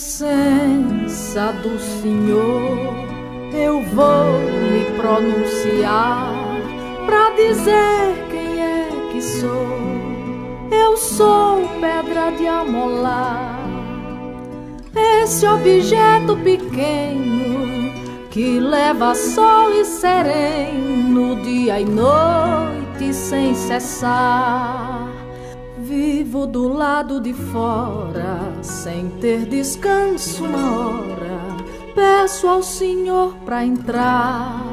presença do Senhor eu vou me pronunciar pra dizer quem é que sou. Eu sou pedra de amolar, esse objeto pequeno que leva sol e sereno, dia e noite sem cessar. Vivo do lado de fora, sem ter descanso uma hora. Peço ao Senhor pra entrar.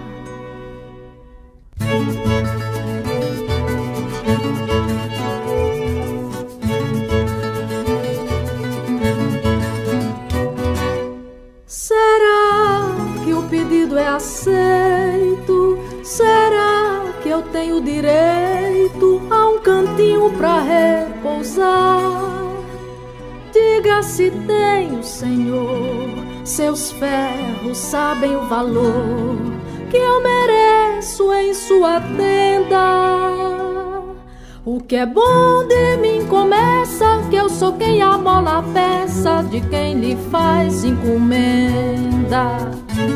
Será que o pedido é aceito? Será que eu tenho direito a um cantinho pra repousar? Diga se tenho, Senhor. Seus ferros sabem o valor que eu mereço em sua tenda. O que é bom de mim começa, que eu sou quem amola a peça de quem lhe faz encomenda.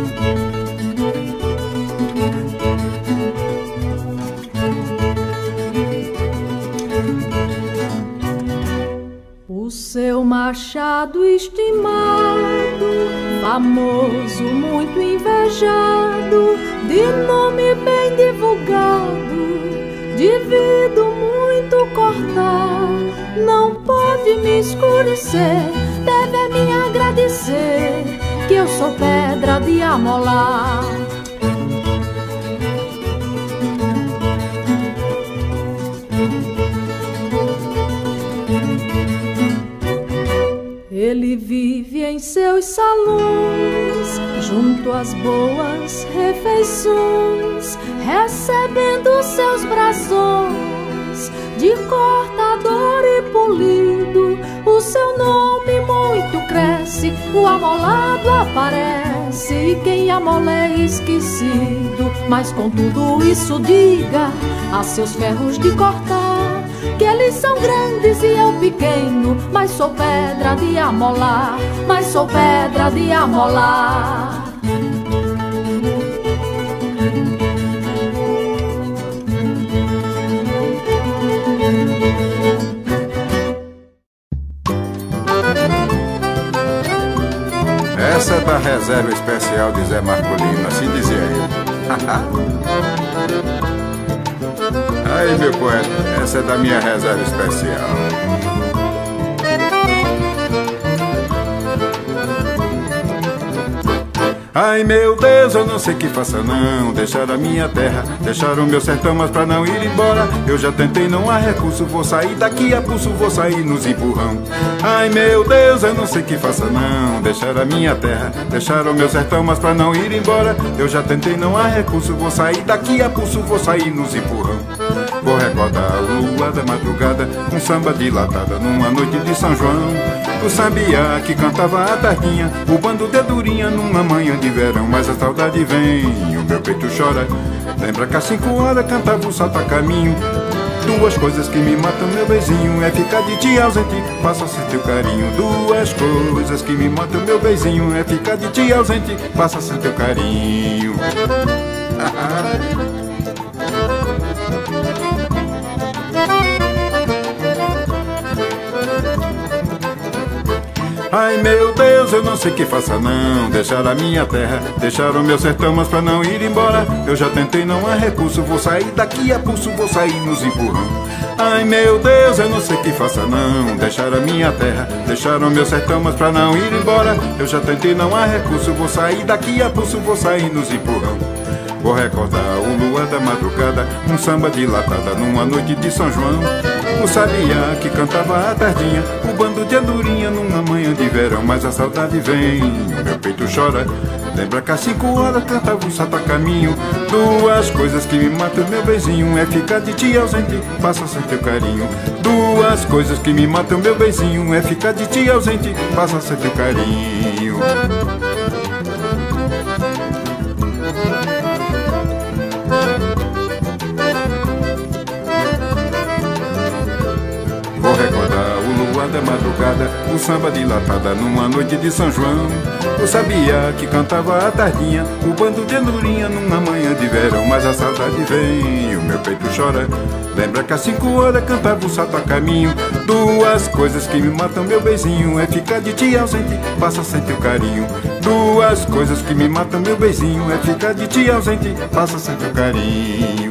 O seu machado estimado, famoso, muito invejado, de nome bem divulgado, devido muito cortar, não pode me escurecer, deve me agradecer, que eu sou pedra de amolar. Ele vive em seus salões, junto às boas refeições, recebendo seus brasões de cortador e polido. O seu nome muito cresce, o amolado aparece, e quem amola é esquecido. Mas com tudo isso diga a seus ferros de cortar que eles são grandes e eu pequeno, mas sou pedra de amolar, mas sou pedra de amolar. Essa é da reserva especial de Zé Marcolino, assim dizia ele. Aí, meu poeta, essa é da minha reserva especial. Ai, meu Deus, eu não sei que faça não. Deixar a minha terra, deixar o meu sertão, mas pra não ir embora eu já tentei, não há recurso. Vou sair daqui a pulso, vou sair nos empurrão. Ai, meu Deus, eu não sei que faça não. Deixar a minha terra, deixar o meu sertão, mas pra não ir embora eu já tentei, não há recurso. Vou sair daqui a pulso, vou sair nos empurrão. Vou recordar a lua da madrugada, um samba dilatada numa noite de São João. O sabiá que cantava a tardinha, o bando de durinha numa manhã de verão. Mas a saudade vem, o meu peito chora. Lembra que às 5 horas cantava o salto a caminho. Duas coisas que me matam, meu beijinho, é ficar de ti ausente, passa a ser teu carinho. Duas coisas que me matam, meu beijinho, é ficar de ti ausente, passa a ser teu carinho. Ai, meu Deus, eu não sei que faça não. Deixar a minha terra, deixar o meu sertão, mas pra não ir embora eu já tentei, não há recurso. Vou sair daqui a pulso, vou sair nos empurrão. Ai, meu Deus, eu não sei que faça não. Deixar a minha terra, deixar o meu sertão, mas pra não ir embora eu já tentei, não há recurso. Vou sair daqui a pulso, vou sair nos empurrão. Vou recordar o lua da madrugada, um samba dilatada numa noite de São João. O sabiá que cantava a tardinha, o bando de andorinha numa manhã de verão. Mas a saudade vem, o meu peito chora. Lembra que às 5 horas cantava o salto a caminho. Duas coisas que me matam, meu beijinho, é ficar de ti ausente, passa a ser teu carinho. Duas coisas que me matam, meu beijinho, é ficar de ti ausente, passa a ser teu carinho. Vou recordar o luar da madrugada, o um samba dilatada numa noite de São João. Eu sabia que cantava a tardinha, o bando de andorinha numa manhã de verão. Mas a saudade vem e o meu peito chora. Lembra que às 5 horas cantava o salto a caminho. Duas coisas que me matam, meu beijinho, é ficar de ti ausente, passa a sentir o carinho. Duas coisas que me matam, meu beijinho, é ficar de ti ausente, passa a sentir o carinho.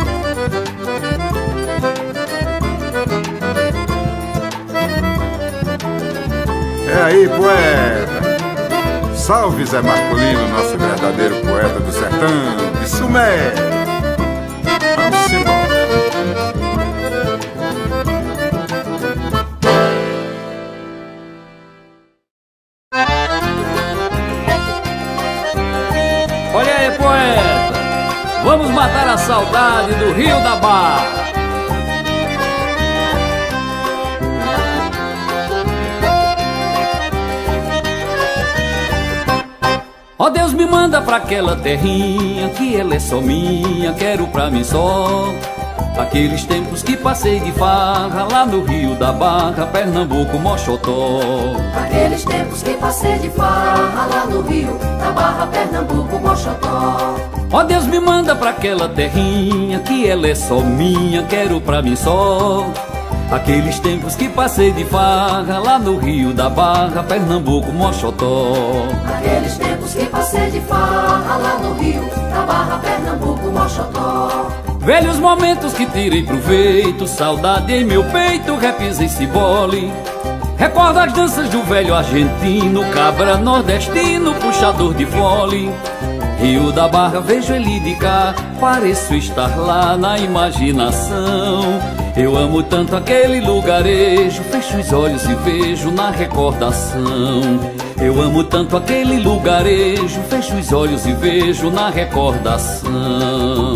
É aí, poeta! Salve Zé Marcolino, nosso verdadeiro poeta do sertão, de Sumé! Vamos embora! Olha aí, poeta! Vamos matar a saudade do Rio da Barra! Ó Deus, me manda pra aquela terrinha, que ela é só minha, quero pra mim só. Aqueles tempos que passei de farra, lá no Rio da Barra, Pernambuco, Moxotó. Aqueles tempos que passei de farra, lá no Rio da Barra, Pernambuco, Moxotó. Ó Deus, me manda pra aquela terrinha, que ela é só minha, quero pra mim só. Aqueles tempos que passei de farra, lá no Rio da Barra, Pernambuco, Moxotó. Aqueles tempos que passei de farra, lá no Rio da Barra, Pernambuco, Moxotó. Velhos momentos que tirei proveito, saudade em meu peito, repisei cibole. Recordo as danças do velho argentino, cabra nordestino, puxador de fole. Rio da Barra, vejo ele de cá, pareço estar lá na imaginação. Eu amo tanto aquele lugarejo, fecho os olhos e vejo na recordação. Eu amo tanto aquele lugarejo, fecho os olhos e vejo na recordação.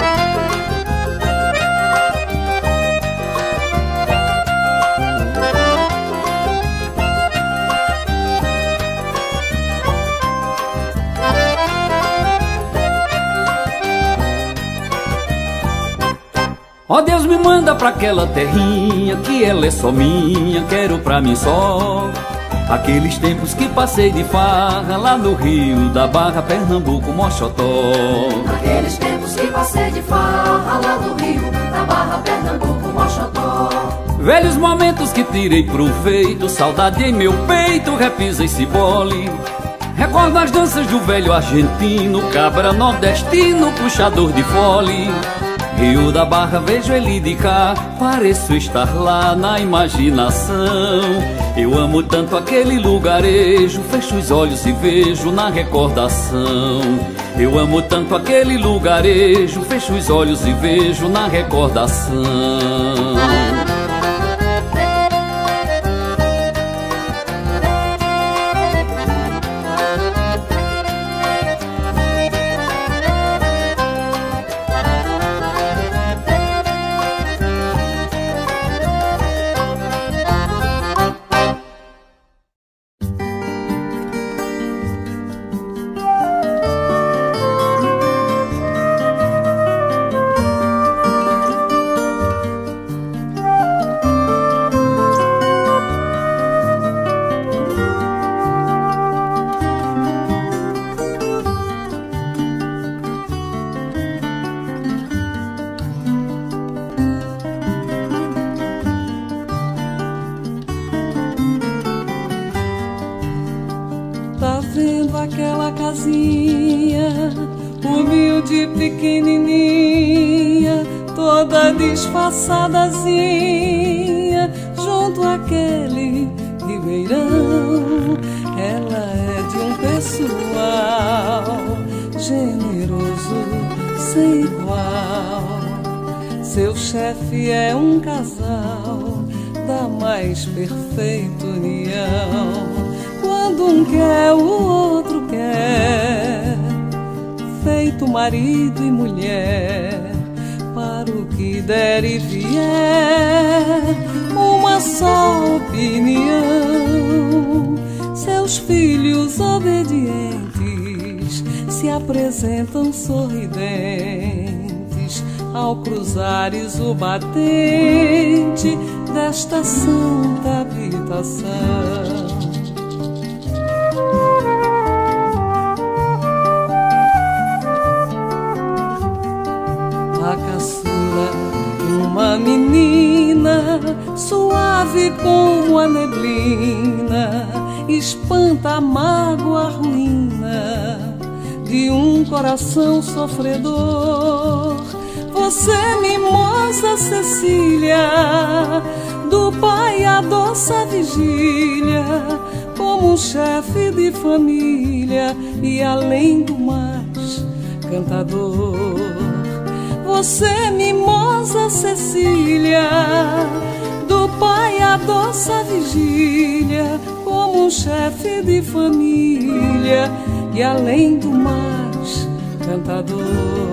Ó Deus, me manda pra aquela terrinha, que ela é só minha, quero pra mim só. Aqueles tempos que passei de farra, lá no Rio da Barra, Pernambuco, Moxotó. Aqueles tempos que passei de farra, lá no Rio da Barra, Pernambuco, Moxotó. Velhos momentos que tirei proveito, saudade em meu peito, repisei cibole. Recordo as danças do velho argentino, cabra nordestino, puxador de fole. Rio da Barra, vejo ele de cá, pareço estar lá na imaginação. Eu amo tanto aquele lugarejo, fecho os olhos e vejo na recordação. Eu amo tanto aquele lugarejo, fecho os olhos e vejo na recordação. Aquela casinha humilde, pequenininha, toda disfarçadazinha, junto àquele ribeirão. Ela é de um pessoal generoso, sem igual. Seu chefe é um casal da mais perfeita união. Quando um quer, o outro quer, feito marido e mulher, para o que der e vier, uma só opinião. Seus filhos obedientes se apresentam sorridentes ao cruzares o batente desta santa habitação. A caçula, uma menina suave como a neblina, espanta a mágoa, a ruína de um coração sofredor. Você, mimosa Cecília, do pai adoça a vigília, como um chefe de família e além do mais cantador. Você, mimosa Cecília, do pai adoça a vigília, como um chefe de família e além do mais cantador.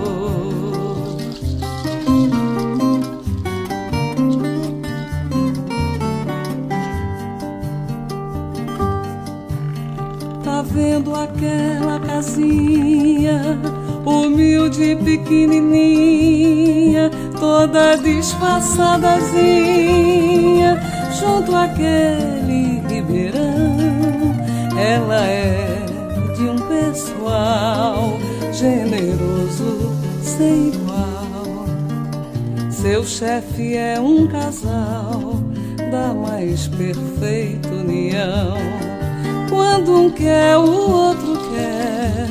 Tá vendo aquela casinha humilde e pequenininha, toda disfarçadazinha, junto àquele ribeirão? Ela é de um pessoal generoso sem igual. Seu chefe é um casal da mais perfeita união. Quando um quer, o outro quer,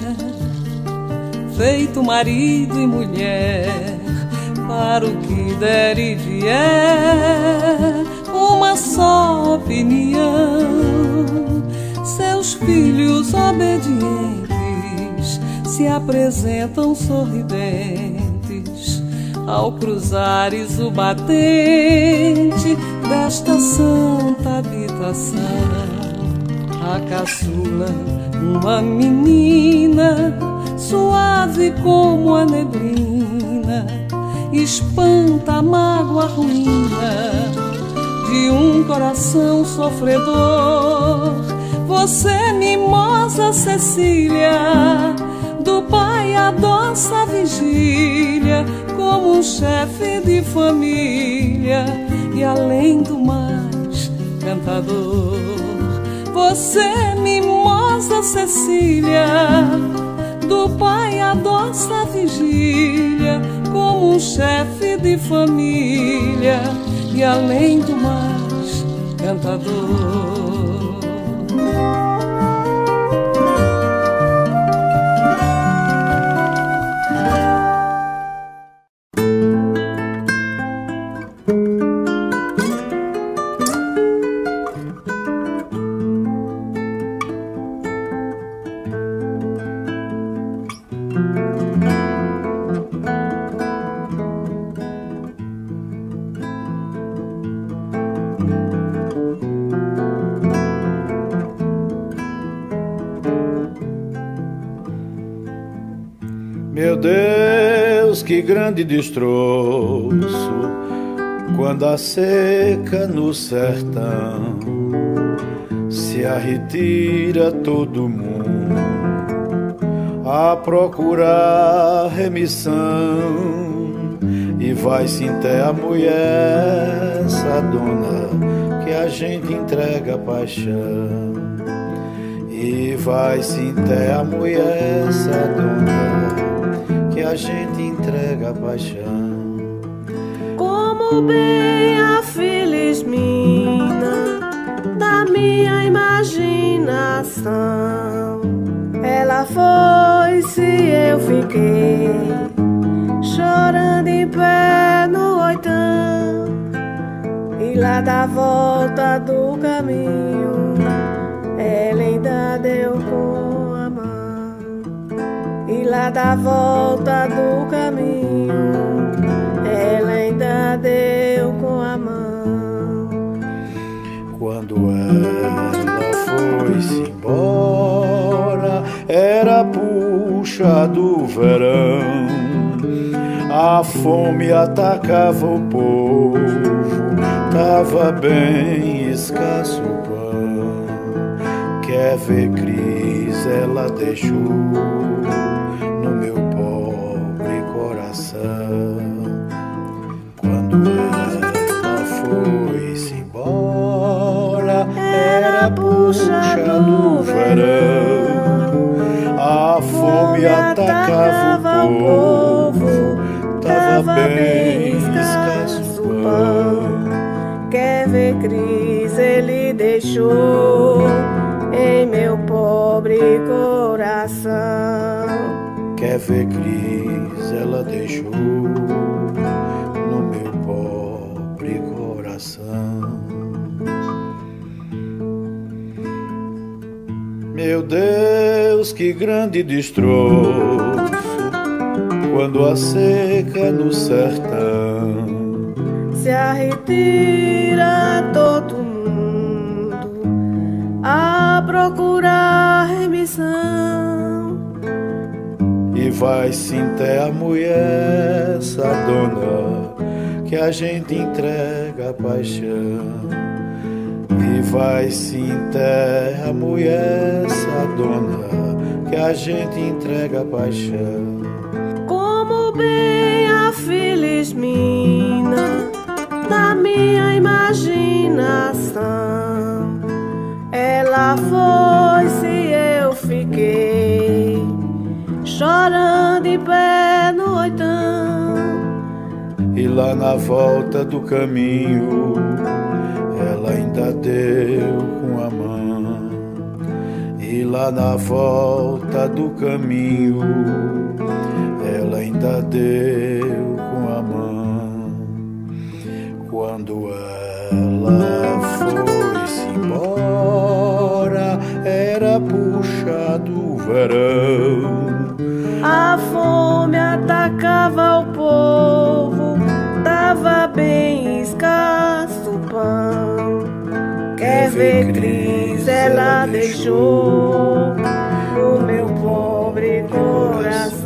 feito marido e mulher, para o que der e vier, uma só opinião. Seus filhos obedientes se apresentam sorridentes ao cruzares o batente desta santa habitação. A caçula, uma menina suave como a neblina, espanta a mágoa, a ruína de um coração sofredor. Você, mimosa Cecília, do pai adoça a vigília, como um chefe de família e além do mais cantador. Você, mimosa Cecília, do pai adoça a vigília, como um chefe de família e além do mais cantador. Meu Deus, que grande destroço, quando a seca no sertão se arretira todo mundo a procurar remissão, e vai-se até a mulher sadona que a gente entrega a paixão, e vai-se até a mulher sadona que a gente entrega a paixão. Como bem a feliz mina da minha imaginação, ela foi-se, eu fiquei chorando em pé no oitão, e lá da volta do caminho ela ainda deu com a mão, e lá da volta do caminho ela ainda deu com a mão. Quando ela foi-se embora, era puxa do verão, a fome atacava o povo, tava bem escasso o pão. Quer ver, Cris, ela deixou no meu pobre coração. Quando ela foi-se puxa do verão. A fome atacava o povo, tava bem escasso o pão. Quer ver, Cris, ele deixou em meu pobre coração. Quer ver, Cris, ela deixou no meu pobre coração. Meu Deus, que grande destroço, quando a seca no sertão se arretira todo mundo a procurar remissão. E vai se enterrar a mulher, essa dona, que a gente entrega a paixão. E vai se enterrar a mulher, essa dona, que a gente entrega a paixão. Como bem a feliz mina da minha imaginação, ela foi-se e eu fiquei chorando em pé no oitão. E lá na volta do caminho ela ainda deu com a mão. E lá na volta do caminho ela ainda deu com a mão. Quando ela foi-se embora, era puxado o verão. A fome atacava o povo, tava bem escasso o pão. Quer ver, Cris, ela deixou no meu pobre coração.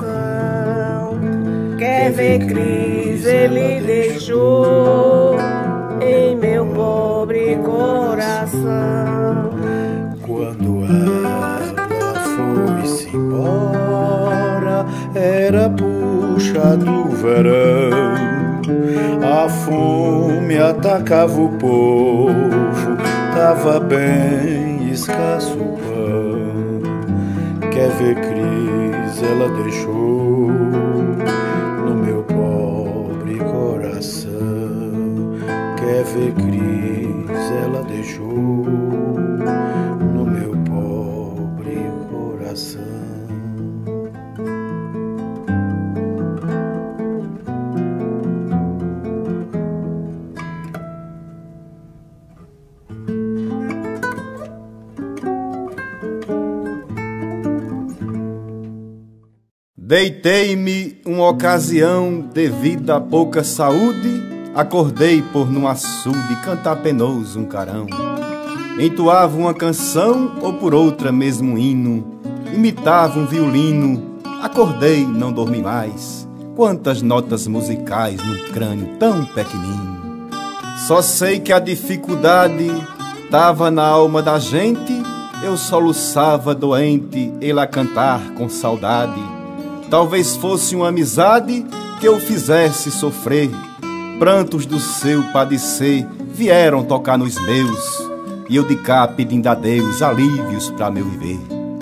Quer ver, Cris, ele deixou em meu pobre coração. Quando ela foi-se embora, era puxado o verão. A fome atacava o povo, tava bem escasso o pão. Quer ver, Cris, ela deixou no meu pobre coração. Quer ver, Cris, ela deixou no meu pobre coração. Deitei-me uma ocasião devido a pouca saúde, acordei por num açude cantar penoso um carão. Entoava uma canção ou por outra mesmo um hino, imitava um violino, acordei, não dormi mais. Quantas notas musicais num crânio tão pequenino. Só sei que a dificuldade tava na alma da gente, eu soluçava doente, ele a cantar com saudade. Talvez fosse uma amizade que eu fizesse sofrer. Prantos do seu padecer vieram tocar nos meus, e eu de cá pedindo a Deus alívios pra meu viver.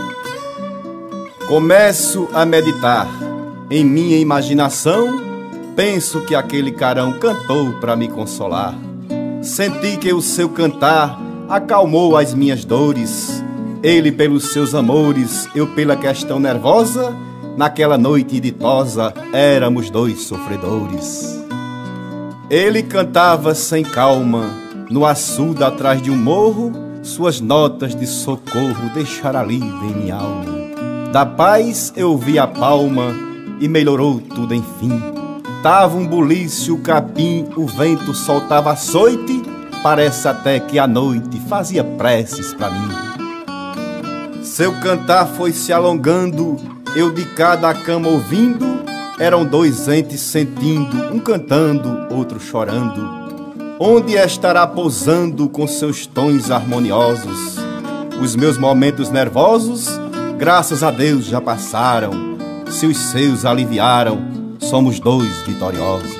Começo a meditar, em minha imaginação, penso que aquele carão cantou pra me consolar. Senti que o seu cantar acalmou as minhas dores, ele pelos seus amores, eu pela questão nervosa. Naquela noite ditosa, éramos dois sofredores. Ele cantava sem calma, no açude atrás de um morro, suas notas de socorro deixaram alívio em minha alma. Da paz eu vi a palma e melhorou tudo enfim. Tava um bulício, o capim, o vento soltava açoite, parece até que à noite fazia preces pra mim. Seu cantar foi se alongando, eu de cada cama ouvindo, eram dois entes sentindo, um cantando, outro chorando. Onde estará pousando com seus tons harmoniosos? Os meus momentos nervosos, graças a Deus já passaram. Se os seus aliviaram, somos dois vitoriosos.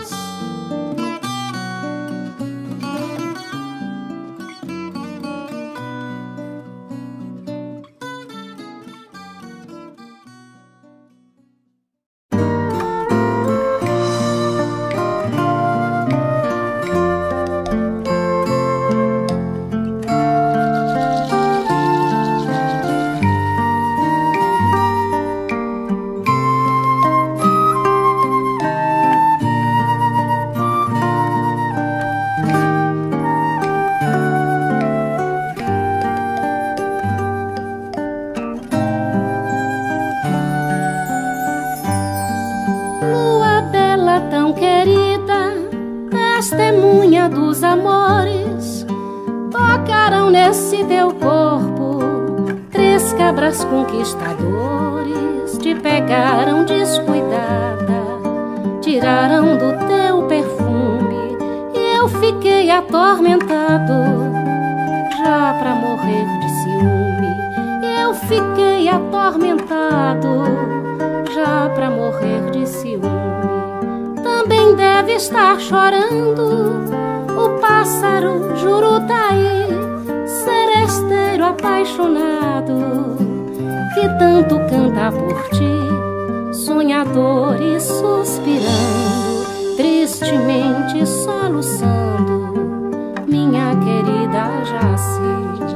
testemunha dos amores, tocaram nesse teu corpo. 3 cabras conquistadores te pegaram descuidada, tiraram do teu perfume e eu fiquei atormentado, já pra morrer de ciúme. Eu fiquei atormentado, já pra morrer de ciúme. Também deve estar chorando o pássaro Jurutaí, seresteiro apaixonado, que tanto canta por ti, sonhador e suspirando, tristemente soluçando, minha querida Jaci.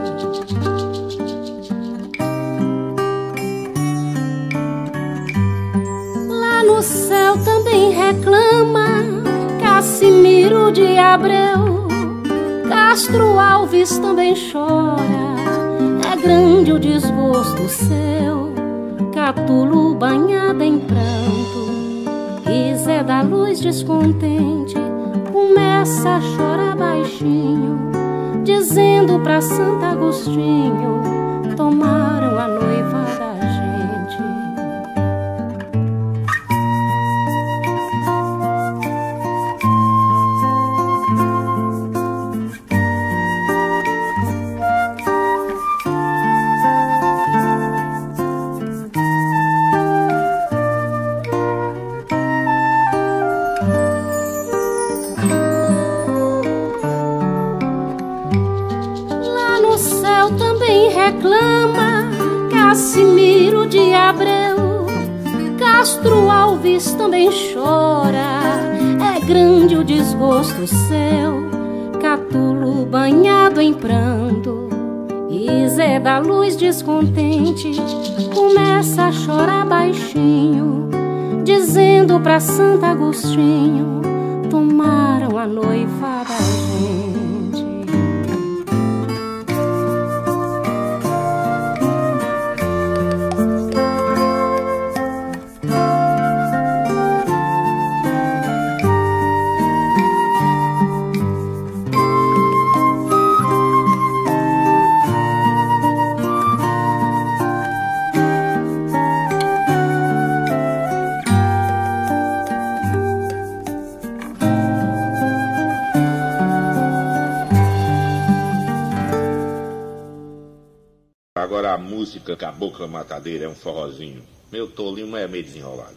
Lá no céu também reclama Cassimiro de Abreu, Castro Alves também chora, é grande o desgosto seu, Catulo banhada em pranto, e Zé da Luz descontente começa a chorar baixinho, dizendo pra Santo Agostinho: tomaram a noiva da gente. Reclama Cassimiro de Abreu, Castro Alves também chora, é grande o desgosto seu, Catulo banhado em pranto, e Zé da Luz descontente começa a chorar baixinho, dizendo pra Santo Agostinho: tomaram a noiva da gente. Agora a música Cabocla Matadeira é um forrozinho. Meu tolinho é meio desenrolado.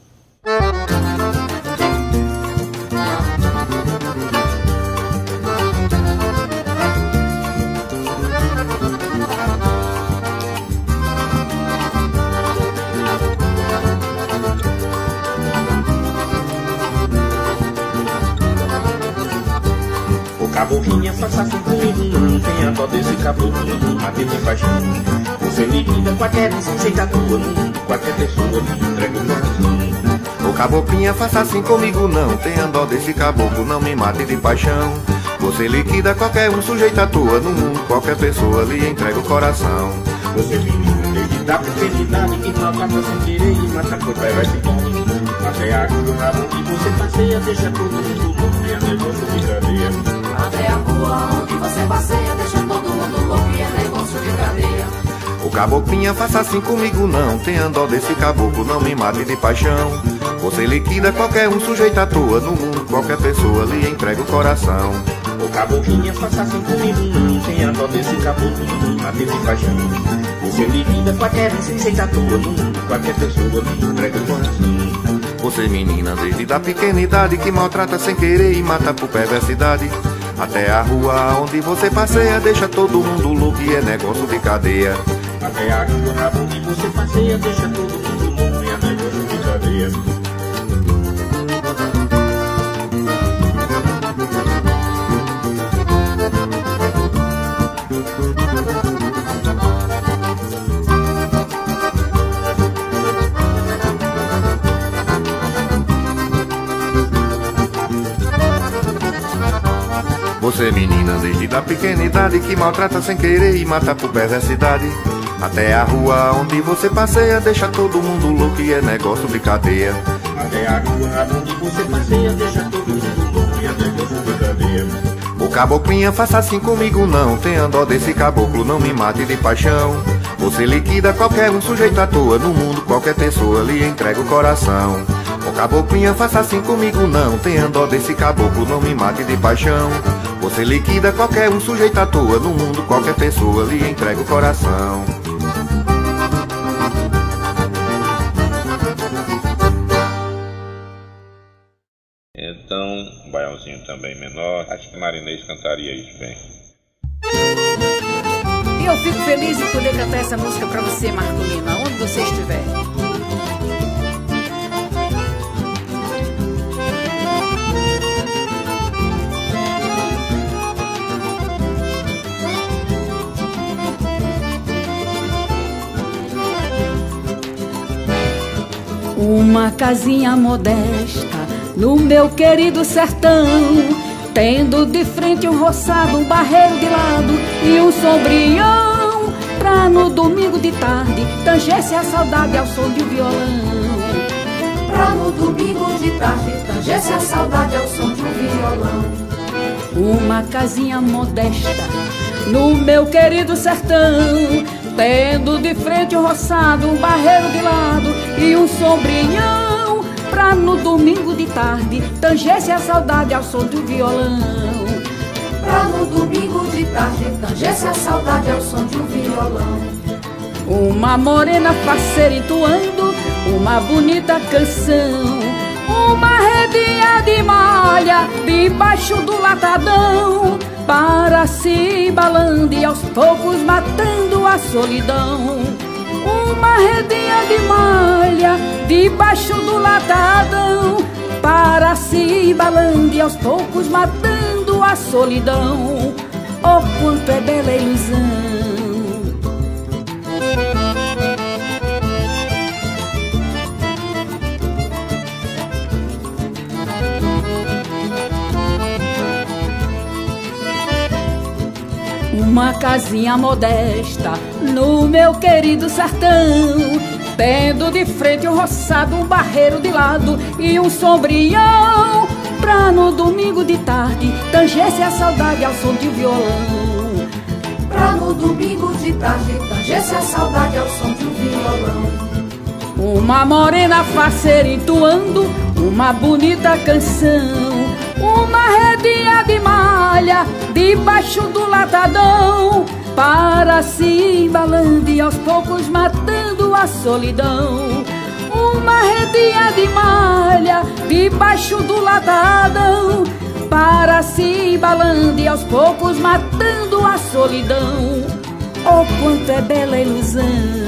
Caboclinha, faça assim comigo, não tenha dó desse caboclo, não mate de paixão. Você me liga, qualquer sujeita tua, qualquer pessoa me entrega o coração. Ô caboclinha, faça assim comigo, não tenha dó desse caboclo, não me mate de paixão. Você liquida qualquer sujeita tua no mundo, qualquer pessoa lhe entrega o coração. Você me liga desde da pequenidade, que maltrata sem querer e mata por perversidade. Até a rua onde você passeia, deixa todo mundo louco e é negócio de cadeia. Até a rua onde você passeia, deixa todo mundo louco e é negócio de cadeia. Ô caboclinha, faça assim comigo, não tenha dó desse caboclo, não me mate de paixão. Você liquida qualquer sujeita tua no mundo, qualquer pessoa lhe entrega o coração. Ô caboclinha, faça assim comigo, não tenha dó desse caboclo, não me mate de paixão. Você liquida qualquer sujeita tua no mundo, qualquer pessoa lhe entrega o coração. Você menina desde da pequenidade, que maltrata sem querer e mata por perversidade. Até a rua onde você passeia, deixa todo mundo louco e é negócio de cadeia. Até a rua onde você passeia, deixa todo mundo louco e é negócio de cadeia. Você menina desde da pequenidade, que maltrata sem querer e mata por perversidade. Até a rua onde você passeia, deixa todo mundo louco e é negócio de cadeia. Até a rua onde você passeia, deixa todo mundo louco e é negócio de cadeia. caboclinha, faça assim comigo não. Tenha dó desse caboclo, não me mate de paixão. Você liquida qualquer um sujeito à toa. No mundo qualquer pessoa lhe entrega o coração. Ô caboclinha, faça assim comigo não. Tenha dó desse caboclo, não me mate de paixão. Você liquida qualquer um sujeito à toa. No mundo qualquer pessoa lhe entrega o coração. Então, um baiãozinho também menor. Acho que Marinês cantaria isso bem. E eu fico feliz de poder cantar essa música pra você, Marco Lima, onde você estiver. Uma casinha modesta no meu querido sertão, tendo de frente um roçado, um barreiro de lado e um sombrião, pra no domingo de tarde tangesse a saudade ao som de um violão. Pra no domingo de tarde tangesse a saudade ao som de um violão. Uma casinha modesta no meu querido sertão, tendo de frente um roçado, um barreiro de lado e um sombrião, pra no domingo de tarde tangesse a saudade ao som do violão. Pra no domingo de tarde tangesse a saudade ao som de um violão. Uma morena faceira entoando uma bonita canção, uma redinha de malha debaixo do latadão, para se balando e aos poucos matando a solidão. Uma redinha de malha debaixo do latadão, para se balando e aos poucos matando a solidão. Oh, quanto é bela a ilusão! Uma casinha modesta no meu querido sertão, tendo de frente um roçado, um barreiro de lado e um sombrião, pra no domingo de tarde tangesse a saudade ao som de um violão. Pra no domingo de tarde tangesse a saudade ao som de um violão. Uma morena faceira entoando uma bonita canção, uma redinha de malha debaixo do latadão, para se embalando e aos poucos matando a solidão. Uma redinha de malha debaixo do latadão, para se embalando e aos poucos matando a solidão. Oh, quanto é bela a ilusão!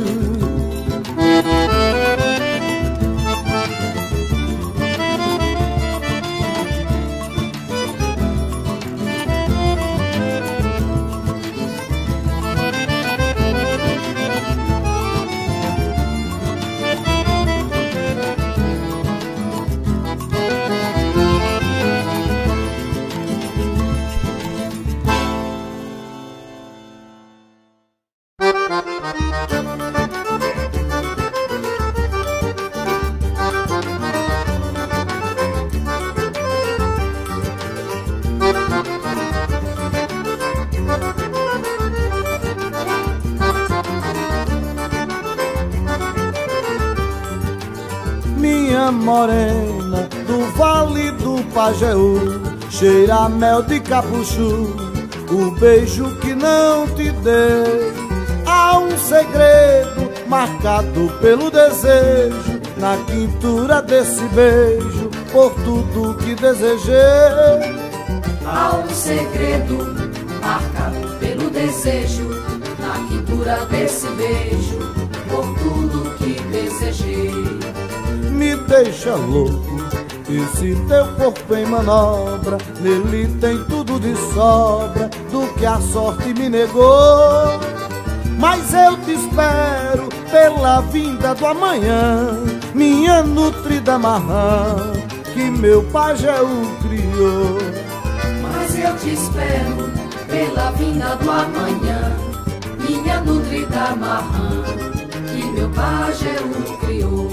Morena do Vale do Pajeú, cheira a mel de capuchu, o beijo que não te dei. Há um segredo marcado pelo desejo, na quintura desse beijo, por tudo que desejei. Há um segredo marcado pelo desejo, na quintura desse beijo, por tudo que desejei. Me deixa louco esse teu corpo em manobra, nele tem tudo de sobra do que a sorte me negou. Mas eu te espero pela vinda do amanhã, minha nutrida marrã, que meu pajéu criou. Mas eu te espero pela vinda do amanhã, minha nutrida marrã, que meu pajéu criou.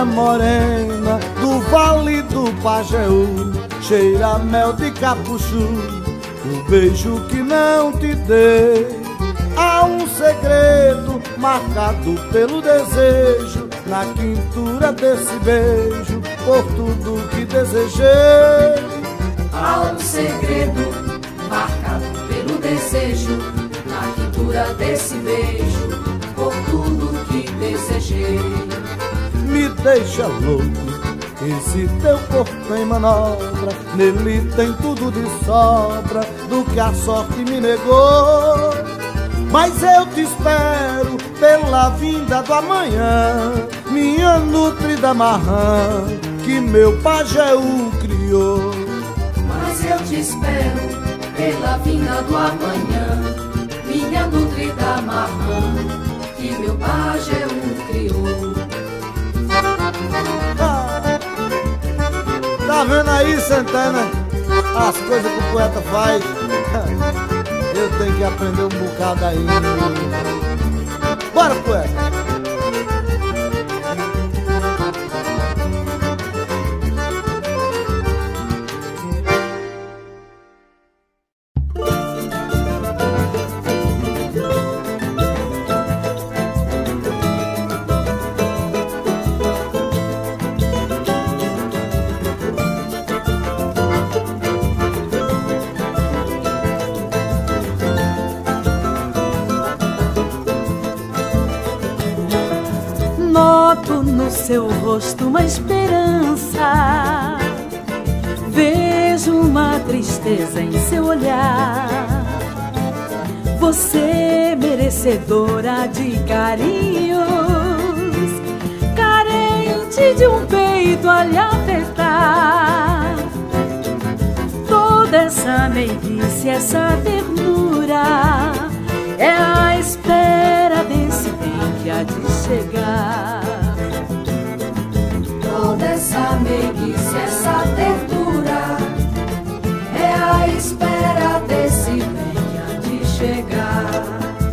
menina morena do Vale do Pajeú, cheira mel de capuchu, o beijo que não te dei. Há um segredo marcado pelo desejo na quintura desse beijo, por tudo que desejei. Há um segredo marcado pelo desejo na quintura desse beijo, por tudo que desejei. Me deixa louco, esse teu corpo em manobra, nele tem tudo de sobra do que a sorte me negou. Mas eu te espero pela vinda do amanhã, minha nutrida marrã, que meu Pajeú criou. Mas eu te espero pela vinda do amanhã, minha nutrida marrã, que meu Pajeú criou. Tá vendo aí, Santana, as coisas que o poeta faz? Eu tenho que aprender um bocado ainda. Bora, poeta! Noto no seu rosto uma esperança, vejo uma tristeza em seu olhar. Você merecedora de carinhos, carente de um peito a lhe apertar. Toda essa meiguice, essa ternura é a espera desse bem que há de chegar. Toda essa meiguice, essa ternura é a espera desse bem que há de chegar.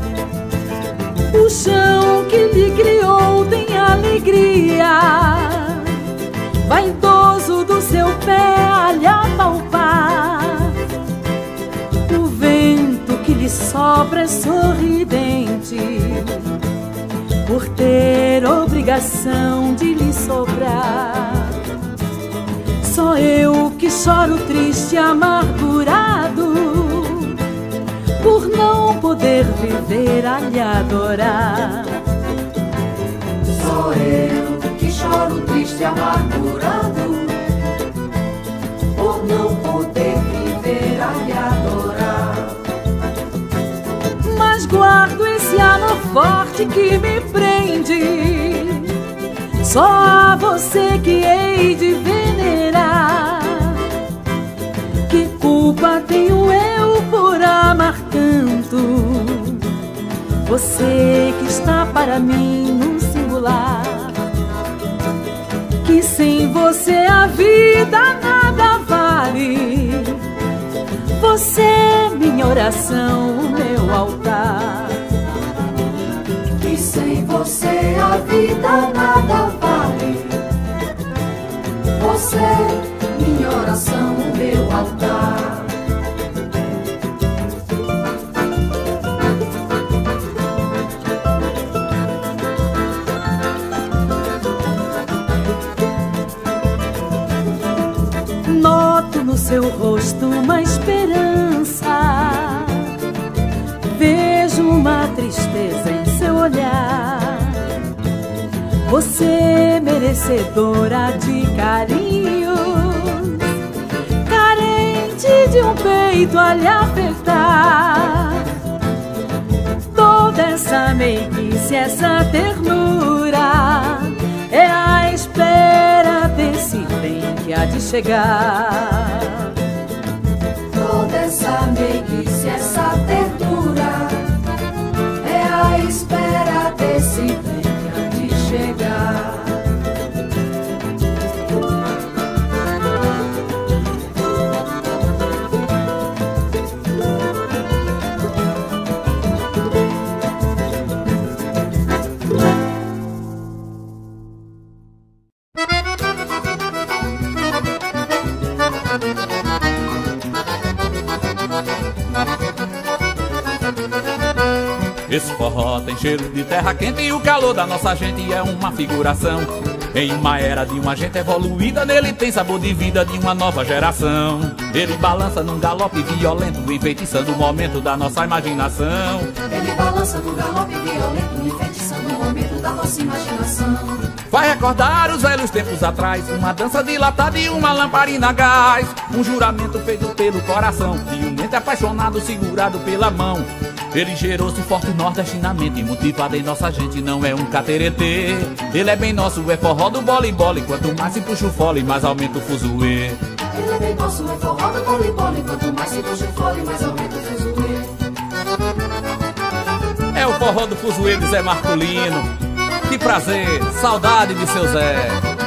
O chão que lhe criou tem alegria, vaidoso do seu pé a lhe apalpar. O vento que lhe sopra é sorridente, por ter obrigação de lhe sobrar. Só eu que choro triste, amargurado, por não poder viver a lhe adorar. Só eu que choro triste, amargurado, por não poder viver a lhe adorar. Mas guardo esse amor forte que me prende, só a você que hei de venerar. Que culpa tenho eu por amar tanto, você que está para mim num singular. Que sem você a vida nada vale, você é minha oração, o meu altar. Que sem você a vida nada vale, você é minha oração, o meu altar. Noto no seu rosto uma esperança, vejo uma tristeza em seu olhar. Você merecedora de carinhos, carente de um peito a lhe apertar. Toda essa meiguice, essa ternura é a espera desse bem que há de chegar. Toda essa meiguice, essa ternura é a espera desse bem que há de chegar. Esse forró tem cheiro de terra quente e o calor da nossa gente é uma figuração. Em uma era de uma gente evoluída, nele tem sabor de vida de uma nova geração. Ele balança num galope violento, enfeitiçando o momento da nossa imaginação. Ele balança num galope violento, enfeitiçando o momento da nossa imaginação. Vai recordar os velhos tempos atrás, uma dança dilatada e uma lamparina a gás. Um juramento feito pelo coração, de um mente apaixonado segurado pela mão. Ele gerou-se forte nordestinamente, motivado em nossa gente, não é um cateretê. Ele é bem nosso, é forró do bole-bole, quanto mais se puxa o fole, mais aumenta o fuzuê. Ele é bem nosso, é forró do bole-bole, quanto mais se puxa o fole, mais aumenta o fuzuê. É o forró do fuzuê de Zé Marcolino. Que prazer, saudade de seu Zé.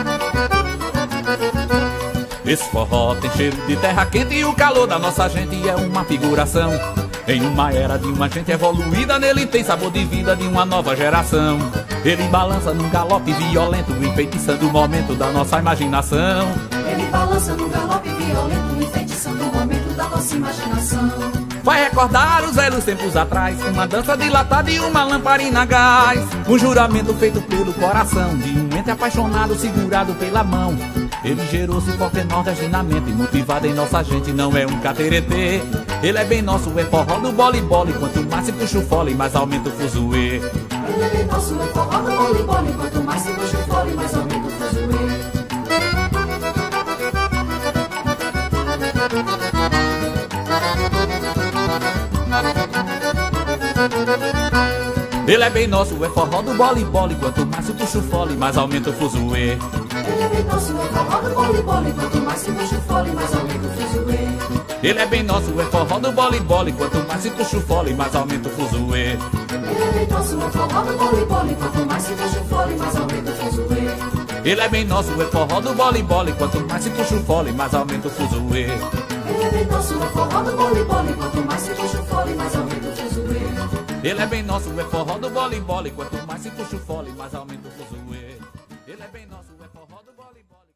Esse forró tem cheiro de terra quente e o calor da nossa gente é uma figuração. Em uma era de uma gente evoluída, nele tem sabor de vida de uma nova geração. Ele balança num galope violento, enfeitiçando o momento da nossa imaginação. Ele balança num galope violento, enfeitiçando o momento da nossa imaginação. Vai recordar os velhos tempos atrás, uma dança dilatada e uma lamparina a gás. Um juramento feito pelo coração, de um ente apaixonado segurado pela mão. Ele gerou-se forte nordestinamente, motivado em nossa gente, não é um cateretê. Ele é bem nosso, é forró do bole-bole, quanto mais se puxa o fole, mais aumenta o fuzuê. Ele é bem nosso, é forró do bole-bole, quanto mais se puxa o fole, mais aumenta o fuzuê. Ele é bem nosso, é forró do bole-bole, quanto mais se puxa o fole, mais aumenta o fuzuê. Ele é bem nosso, é forró do bole-bole, quanto mais se puxa o fole, mais aumenta o fuzuê. Ele é bem nosso, é forró do bole-bole, quanto mais se puxa o fole, mais aumenta o fuzuê. Ele é bem nosso, é forró do bole-bole, quanto mais se puxa o fole, mais aumenta o fuzuê. Ele é bem nosso, é forró do bole-bole, quanto mais se puxa o fole, mais aumenta o fuzuê. Ele é bem nosso, é forró do bole-bole, quanto mais se puxa o fole, mais aumenta o fuzuê. Ele é bem nosso, é forró do bole-bole, quanto mais se puxa o fole, mais aumenta o fuzuê. Ele é bem nosso, é forró do bole-bole.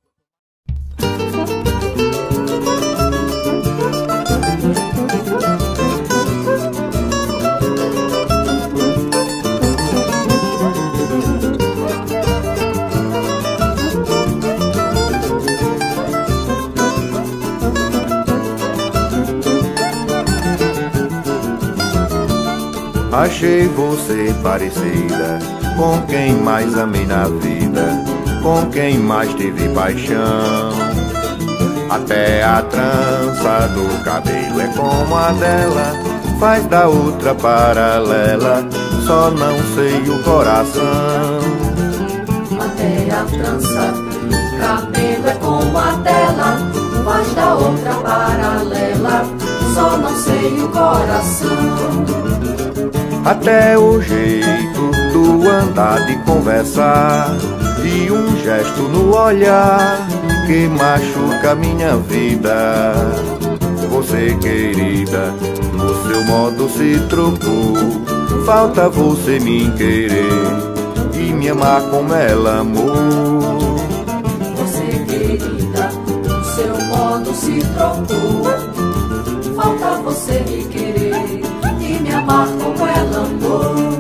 Achei você parecida com quem mais amei na vida, com quem mais tive paixão. Até a trança do cabelo é como a dela, faz da outra paralela, só não sei o coração. Até a trança do cabelo é como a dela, faz da outra paralela, só não sei o coração. Até o jeito do andar, de conversar, e um gesto no olhar que machuca minha vida. Você, querida, no seu modo se trocou. Falta você me querer e me amar como ela amou. Você, querida, no seu modo se trocou. Falta você me querer e me amar como ela amou.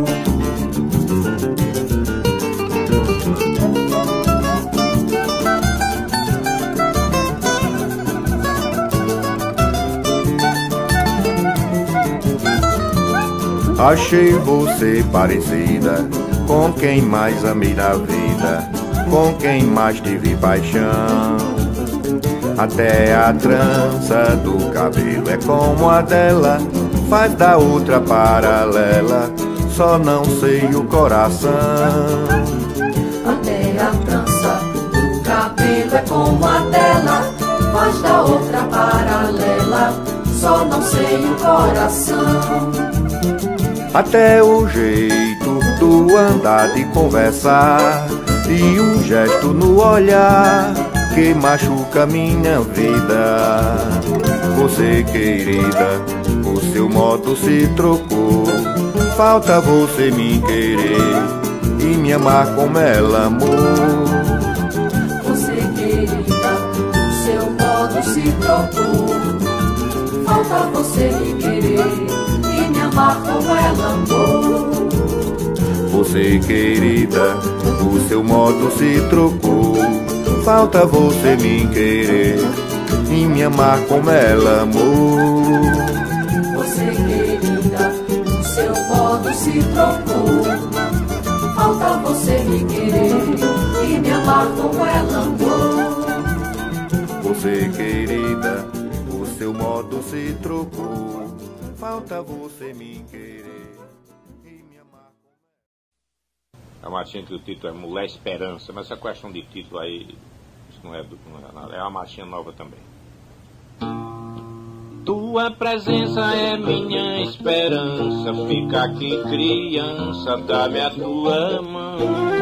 Achei você parecida com quem mais amei na vida, com quem mais tive paixão. Até a trança do cabelo é como a dela, faz da outra paralela, só não sei o coração. Até a trança do cabelo é como a dela, faz da outra paralela, só não sei o coração. Até o jeito do andar, de conversar, e um gesto no olhar que machuca minha vida. Você, querida, o seu modo se trocou. Falta você me querer e me amar como ela amou. Você, querida, o seu modo se trocou. Falta você me querer e me amar como ela amou. Você, querida, o seu modo se trocou. Falta você me querer e me amar como ela amou. Você, querida, o seu modo se trocou. Falta você me querer e me amar como ela amou. Você, querida, o seu modo se trocou. Falta você me querer e me amar. É uma marchinha que o título é Mulher Esperança, mas essa questão de título aí, isso não é nada, é uma marchinha nova também. Tua presença é minha esperança, fica aqui criança, dá-me a tua mão.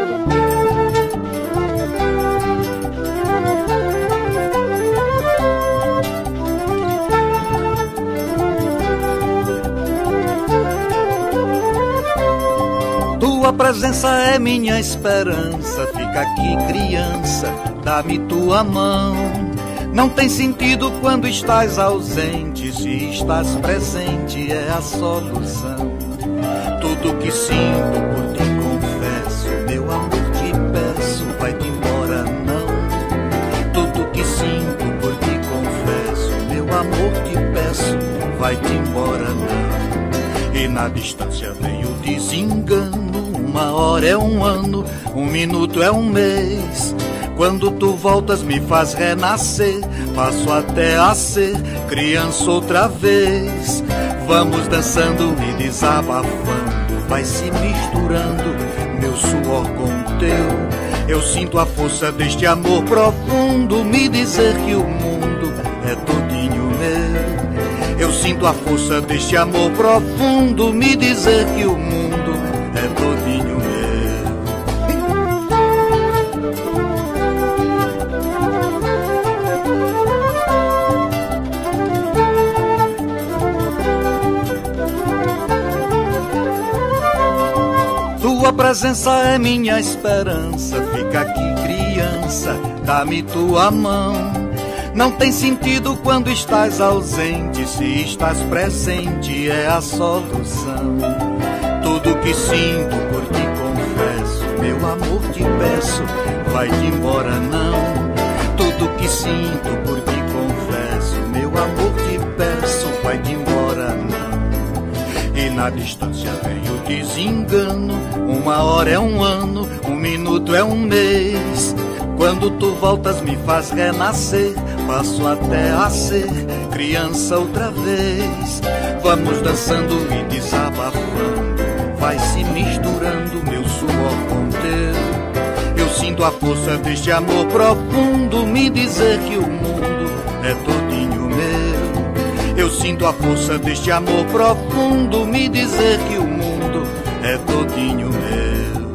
Tua presença é minha esperança, fica aqui criança, dá-me tua mão. Não tem sentido quando estás ausente, se estás presente é a solução. Tudo que sinto por ti confesso, meu amor te peço, vai-te embora não. Tudo que sinto por ti confesso, meu amor te peço, vai-te embora não. E na distância vem o desengano, uma hora é um ano, um minuto é um mês. Quando tu voltas me faz renascer, passo até a ser criança outra vez. Vamos dançando e desabafando, vai se misturando meu suor com o teu. Eu sinto a força deste amor profundo, me dizer que o mundo é todinho meu. Eu sinto a força deste amor profundo, me dizer que o mundo é todinho meu. Tua presença é minha esperança, fica aqui criança, dá-me tua mão. Não tem sentido quando estás ausente, se estás presente é a solução. Tudo que sinto por ti confesso, meu amor te peço, vai-te embora não. Tudo que sinto por ti confesso, meu amor te peço, vai-te embora não. E na distância vem o desengano, uma hora é um ano, um minuto é um mês. Quando tu voltas me faz renascer, passo até a ser criança outra vez. Vamos dançando e desabafando, vai se misturando meu suor com teu. Eu sinto a força deste amor profundo, me dizer que o mundo é todinho meu. Eu sinto a força deste amor profundo, me dizer que o mundo é todinho meu.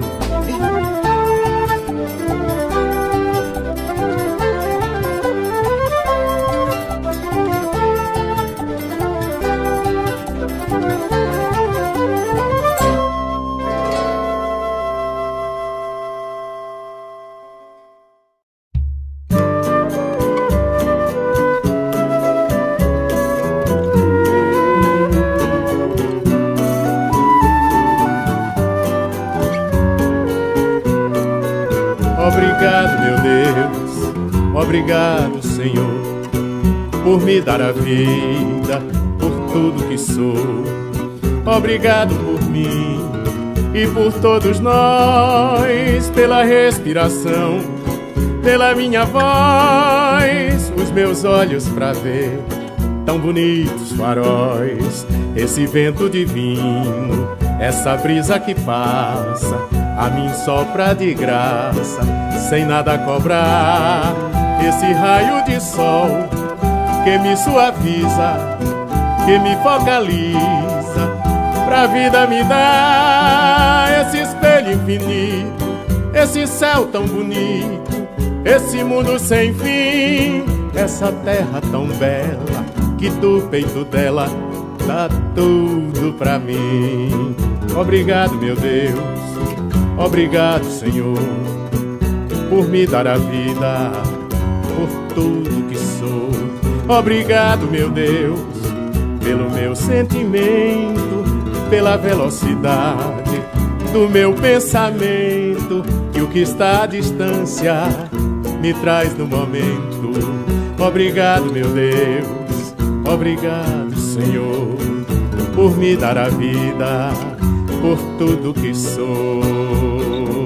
Obrigado, meu Deus, obrigado, Senhor, por me dar a vida, por tudo que sou. Obrigado por mim e por todos nós, pela respiração, pela minha voz, os meus olhos pra ver tão bonitos faróis, esse vento divino, essa brisa que passa, a mim sopra de graça, sem nada cobrar. Esse raio de sol que me suaviza, que me focaliza, pra vida me dá esse espelho infinito, esse céu tão bonito, esse mundo sem fim, essa terra tão bela, que do peito dela dá tudo pra mim. Obrigado, meu Deus, obrigado, Senhor, por me dar a vida, por tudo que sou. Obrigado, meu Deus, pelo meu sentimento, pela velocidade do meu pensamento, e o que está à distância me traz no momento. Obrigado, meu Deus, obrigado, Senhor, por me dar a vida, por tudo que sou.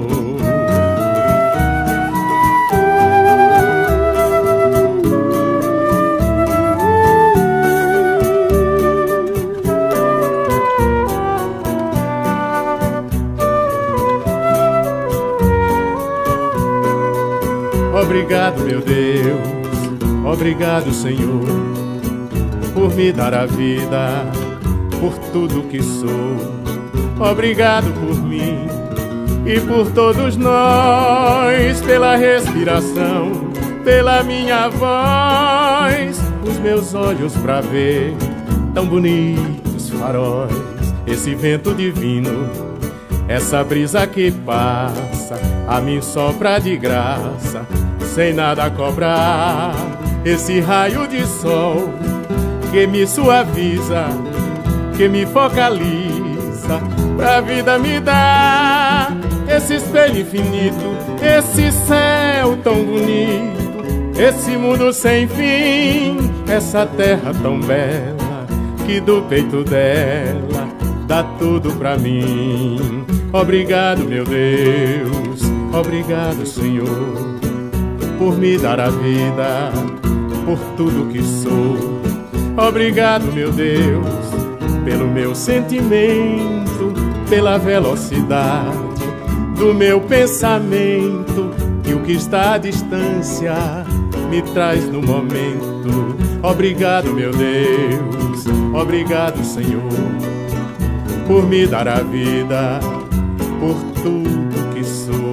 Obrigado, meu Deus, obrigado, Senhor, por me dar a vida, por tudo que sou. Obrigado por mim e por todos nós, pela respiração, pela minha voz, os meus olhos pra ver tão bonitos faróis, esse vento divino, essa brisa que passa, a mim sopra de graça, sem nada cobrar, esse raio de sol que me suaviza, que me focaliza, pra vida me dá esse espelho infinito, esse céu tão bonito, esse mundo sem fim, essa terra tão bela, que do peito dela dá tudo pra mim. Obrigado, meu Deus, obrigado, Senhor, por me dar a vida, por tudo que sou. Obrigado, meu Deus, pelo meu sentimento, pela velocidade do meu pensamento, e o que está à distância me traz no momento. Obrigado, meu Deus, obrigado, Senhor, por me dar a vida, por tudo que sou.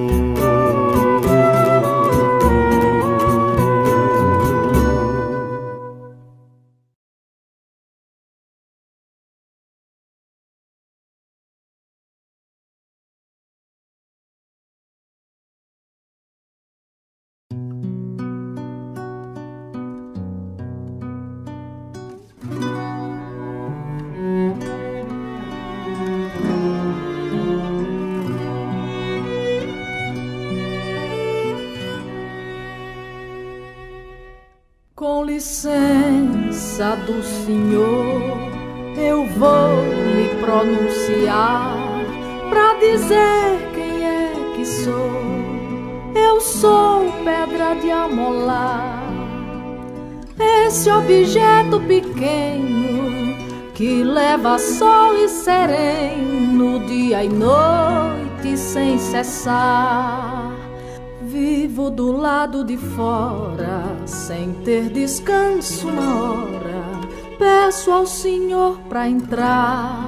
Com licença do Senhor, eu vou me pronunciar pra dizer quem é que sou. Eu sou pedra de amolar, esse objeto pequeno que leva sol e sereno, dia e noite sem cessar. Vivo do lado de fora, sem ter descanso uma hora, peço ao Senhor pra entrar.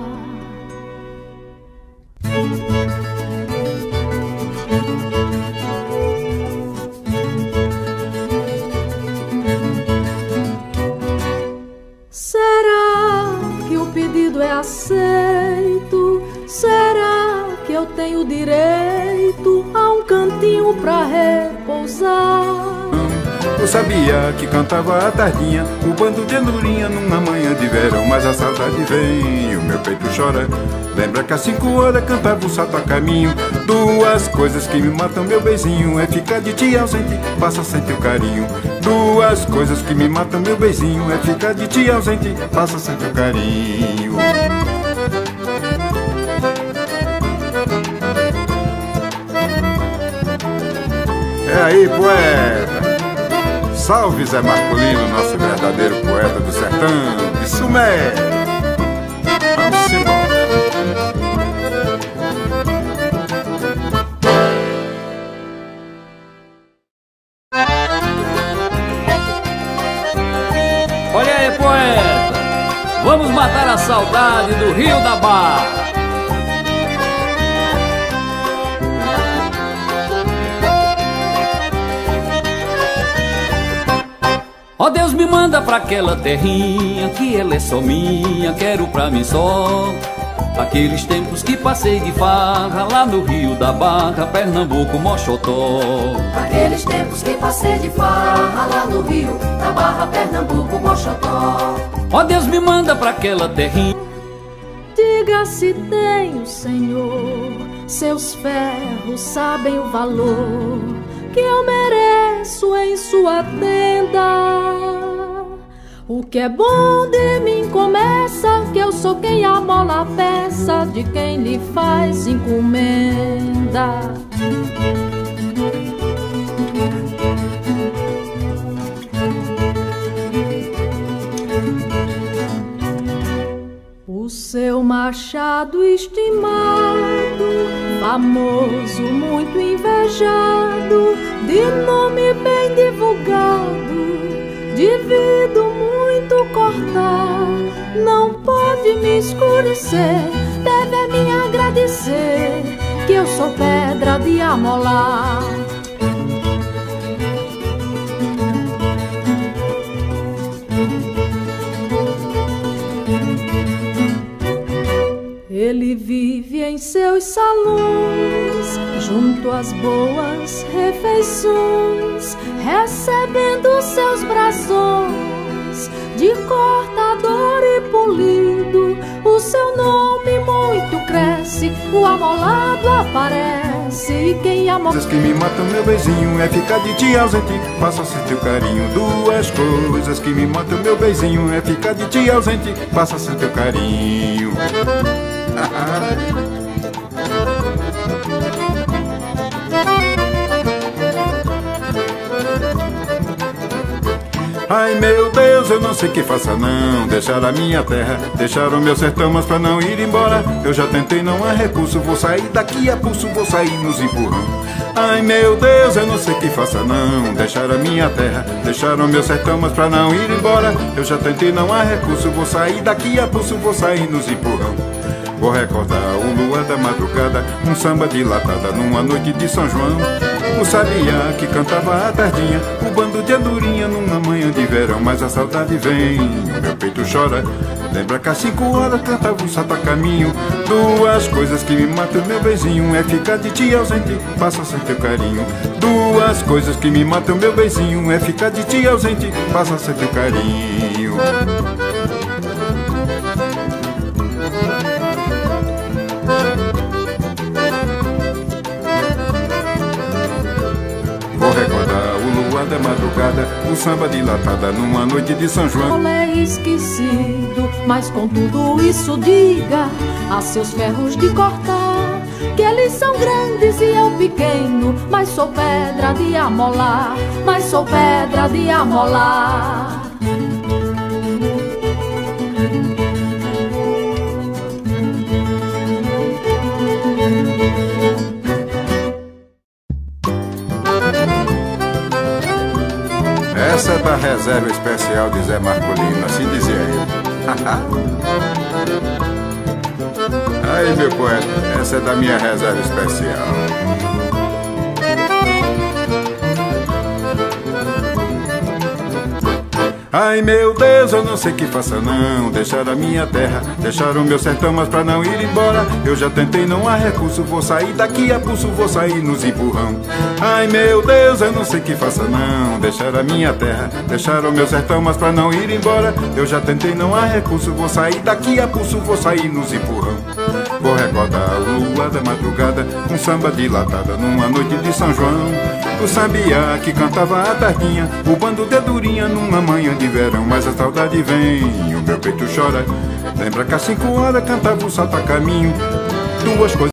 Será que o pedido é aceito? Será que eu tenho direito a um cantinho pra repousar? Eu sabia que cantava a tardinha, o bando de andorinha numa manhã de verão, mas a saudade vem e o meu peito chora. Lembra que às 5 horas cantava o salto a caminho. Duas coisas que me matam, meu beijinho, é ficar de ti ausente, passa sem teu carinho. Duas coisas que me matam, meu beijinho, é ficar de ti ausente, passa sem teu carinho. É aí, poeta! Salve Zé Marcolino, nosso verdadeiro poeta do sertão, de Sumé! Vamos embora! Olha aí, poeta! Vamos matar a saudade do Rio da Barra! Ó Deus, me manda pra aquela terrinha, que ela é só minha, quero pra mim só. Aqueles tempos que passei de farra, lá no Rio da Barra, Pernambuco, Mochotó. Aqueles tempos que passei de farra, lá no Rio da Barra, Pernambuco, Mochotó. Ó Deus, me manda pra aquela terrinha. Diga se tem o Senhor Seus ferros sabem o valor que eu mereço em sua tenda. O que é bom de mim começa, que eu sou quem amola a peça de quem lhe faz encomenda. O seu machado estimado, famoso, muito invejado, de nome bem divulgado, devido muito cortar, não pode me escurecer, deve me agradecer, que eu sou pedra de amolar. Ele vive em seus salões, junto às boas refeições, recebendo seus brasões de cortador e polido. O seu nome muito cresce, o amolado aparece, e quem ama... Coisas que me matam, meu beijinho, é ficar de ti ausente, passa a ser teu carinho. Duas coisas que me matam, meu beijinho, é ficar de ti ausente, passa a ser teu carinho. Ai meu Deus, eu não sei que faça não. Deixar a minha terra, deixar o meu sertão, mas pra não ir embora eu já tentei, não há recurso. Vou sair daqui a pulso, vou sair nos empurrão. Ai meu Deus, eu não sei que faça não. Deixar a minha terra, deixar o meu sertão, mas pra não ir embora eu já tentei, não há recurso. Vou sair daqui a pulso, vou sair nos empurrão. Vou recordar o luar da madrugada, um samba dilatada numa noite de São João. O sabiá que cantava à tardinha, o bando de andorinha numa manhã de verão. Mas a saudade vem, o meu peito chora. Lembra que às 5 horas cantava o sata caminho. Duas coisas que me matam, meu beijinho, é ficar de ti ausente, passa a ser teu carinho. Duas coisas que me matam, meu beijinho, é ficar de ti ausente, passa a ser teu carinho. Vou recordar o luar da madrugada, um samba dilatada numa noite de São João. É esquecido, mas com tudo isso diga a seus ferros de cortar, que eles são grandes e eu pequeno, mas sou pedra de amolar, mas sou pedra de amolar. Essa é da reserva especial de Zé Marcolino, assim dizia ele. Aí meu poeta, essa é da minha reserva especial. Ai meu Deus, eu não sei que faça não. Deixar a minha terra, deixar o meu sertão, mas pra não ir embora eu já tentei, não há recurso. Vou sair daqui a pulso, vou sair nos empurrão. Ai meu Deus, eu não sei que faça não. Deixar a minha terra, deixar o meu sertão, mas pra não ir embora eu já tentei, não há recurso. Vou sair daqui a pulso, vou sair nos empurrão. Vou recordar o luar da madrugada, um samba dilatada numa noite de São João. O sabiá que cantava à tardinha, o bando de andorinha numa manhã de verão. Mas a saudade vem, o meu peito chora. Lembra que às 5 horas cantava o sata caminho. Duas coisas